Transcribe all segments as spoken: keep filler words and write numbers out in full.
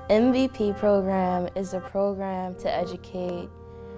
M V P program is a program to educate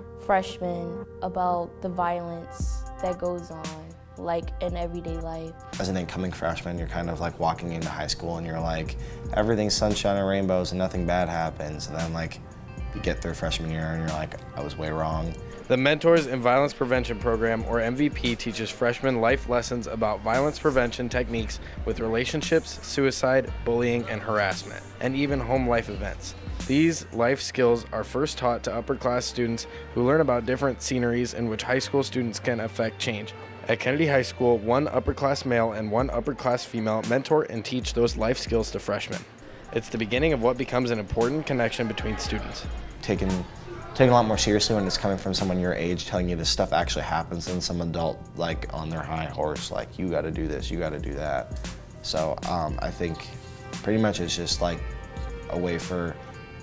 freshmen about the violence that goes on, like in everyday life. As an incoming freshman, you're kind of like walking into high school and you're like, everything's sunshine and rainbows and nothing bad happens. And then like, you get through freshman year and you're like, I was way wrong. The Mentors in Violence Prevention Program, or M V P, teaches freshmen life lessons about violence prevention techniques with relationships, suicide, bullying, and harassment, and even home life events. These life skills are first taught to upper-class students who learn about different sceneries in which high school students can affect change. At Kennedy High School, one upper-class male and one upper-class female mentor and teach those life skills to freshmen. It's the beginning of what becomes an important connection between students. Taken, taken a lot more seriously when it's coming from someone your age telling you this stuff actually happens than some adult like on their high horse, like you gotta do this, you gotta do that. So um, I think pretty much it's just like a way for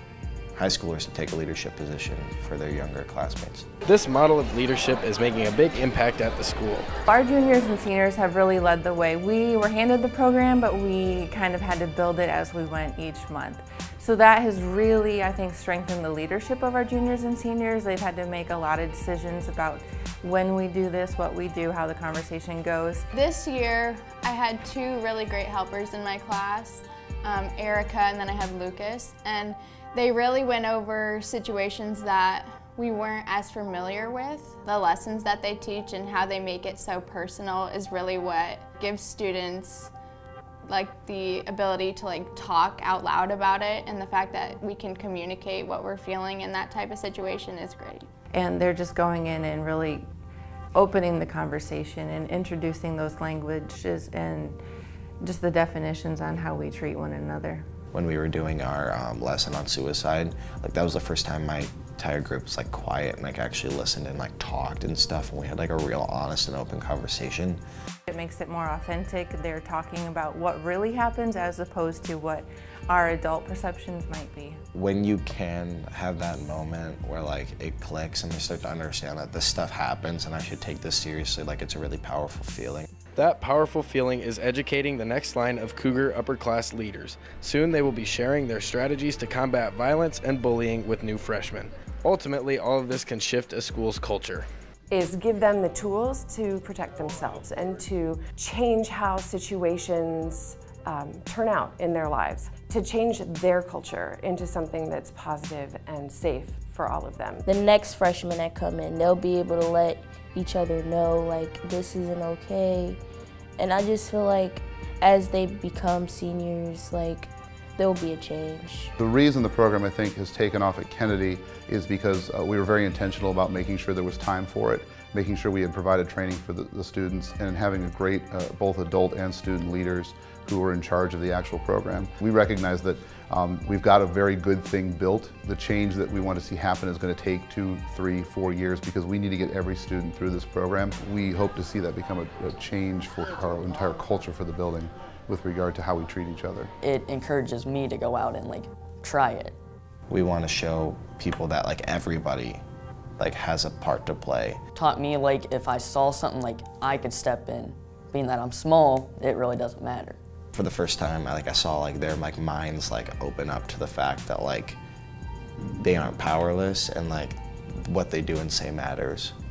high schoolers to take a leadership position for their younger classmates. This model of leadership is making a big impact at the school. Our juniors and seniors have really led the way. We were handed the program, but we kind of had to build it as we went each month. So that has really, I think, strengthened the leadership of our juniors and seniors. They've had to make a lot of decisions about when we do this, what we do, how the conversation goes. This year, I had two really great helpers in my class, um, Erica and then I had Lucas, and they really went over situations that we weren't as familiar with. The lessons that they teach and how they make it so personal is really what gives students like the ability to like talk out loud about it, and the fact that we can communicate what we're feeling in that type of situation is great. And they're just going in and really opening the conversation and introducing those languages and just the definitions on how we treat one another. When we were doing our um, lesson on suicide, like that was the first time my entire group was like quiet and like actually listened and like talked and stuff, and we had like a real honest and open conversation. It makes it more authentic. They're talking about what really happens as opposed to what our adult perceptions might be. When you can have that moment where like it clicks and you start to understand that this stuff happens and I should take this seriously, like it's a really powerful feeling. That powerful feeling is educating the next line of Cougar upper-class leaders. Soon they will be sharing their strategies to combat violence and bullying with new freshmen. Ultimately, all of this can shift a school's culture. Is give them the tools to protect themselves and to change how situations um, turn out in their lives, to change their culture into something that's positive and safe for all of them. The next freshmen that come in, they'll be able to let each other know like this isn't okay. And I just feel like as they become seniors, like there'll be a change. The reason the program, I think, has taken off at Kennedy is because uh, we were very intentional about making sure there was time for it, making sure we had provided training for the, the students, and having a great uh, both adult and student leaders who were in charge of the actual program. We recognize that um, we've got a very good thing built. The change that we want to see happen is going to take two, three, four years because we need to get every student through this program. We hope to see that become a, a change for our entire culture for the building with regard to how we treat each other. It encourages me to go out and like try it. We want to show people that like everybody like has a part to play. Taught me like if I saw something like I could step in. Being that I'm small, it really doesn't matter. For the first time, I, like I saw like their like minds like open up to the fact that like they aren't powerless and like what they do and say matters.